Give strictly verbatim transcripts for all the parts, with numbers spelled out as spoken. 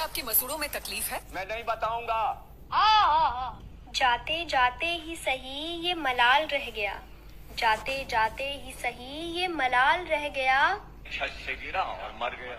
क्या आपकी मसूड़ों में तकलीफ है? मैं नहीं बताऊंगा। जाते जाते ही सही ये मलाल रह गया, जाते जाते ही सही ये मलाल रह गया, छत से गिरा और मर गया।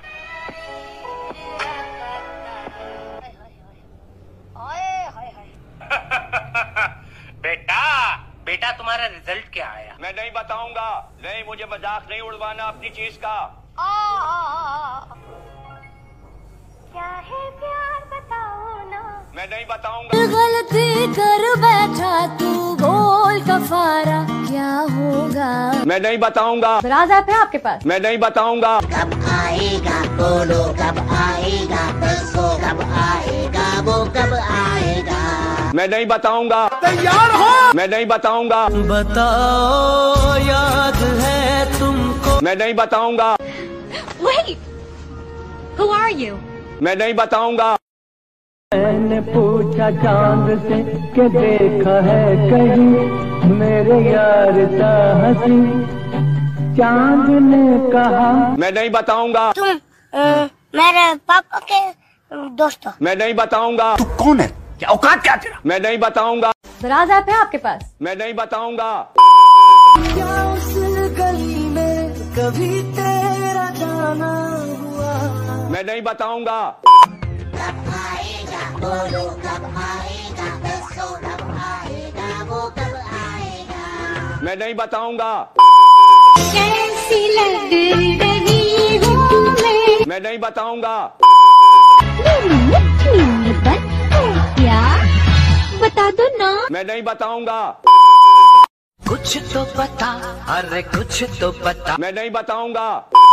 बेटा बेटा तुम्हारा रिजल्ट क्या आया? मैं नहीं बताऊंगा। नहीं, मुझे मजाक नहीं उड़वाना अपनी चीज का। आ, आ, आ, आ। क्या है प्यार बताओ ना। मैं नहीं बताऊंगा। गलती कर बैठा तू बोल कफारा क्या होगा। मैं नहीं बताऊंगा। राज ऐप है आपके पास? मैं नहीं बताऊंगा। कब आएगा बोलो, कब आएगा बसो, कब आएगा वो, कब आएगा। मैं नहीं बताऊंगा। तैयार हो? मैं नहीं बताऊंगा। बताओ याद है तुमको। मैं नहीं बताऊंगा। Wait, who are you? मैं नहीं बताऊंगा। मैंने पूछा चांद से कि देखा है कहीं मेरे यार सा हंसी, चांद ने कहा मैं नहीं बताऊंगा। तुम अ, मेरे पापा के दोस्त हो। मैं नहीं बताऊंगा। तू कौन है? क्या औकात क्या तेरा? मैं नहीं बताऊंगा। राज ऐप है आपके पास? मैं नहीं बताऊंगा। क्या उस गली में कभी तेरा जाना हुआ। मैं नहीं बताऊंगा। कब आएगा बोलो, कब आएगा बसो, कब आएगा वो, कब आएगा। मैं नहीं बताऊंगा। कैसी लग रही हूँ मैं। मैं नहीं बताऊंगा। क्या बता दो ना। मैं नहीं बताऊंगा। कुछ तो बता, अरे कुछ तो बता। मैं नहीं बताऊंगा।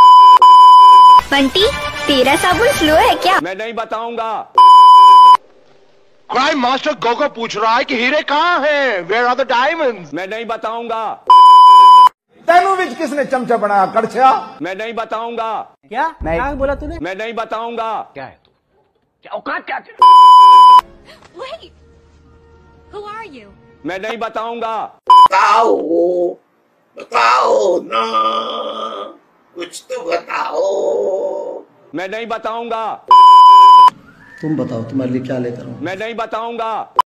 बंटी तेरा साबुन स्लो है क्या? मैं नहीं बताऊंगा। क्राइम मास्टर गोगो पूछ रहा है कि हीरे कहाँ हैं? Where are the diamonds? मैं नहीं बताऊंगा। तेनू विच किसने चमचा बनाया कड़छा? मैं नहीं बताऊंगा। क्या क्या बोला तूने? मैं नहीं बताऊंगा। क्या है तू? क्या औकात क्या तेरा? Wait, who are you? मैं नहीं बताऊंगा। बताओ बताओ ना, कुछ तो बताओ। मैं नहीं बताऊंगा। तुम बताओ तुम्हारे लिए क्या लेकर आऊं। मैं नहीं बताऊंगा।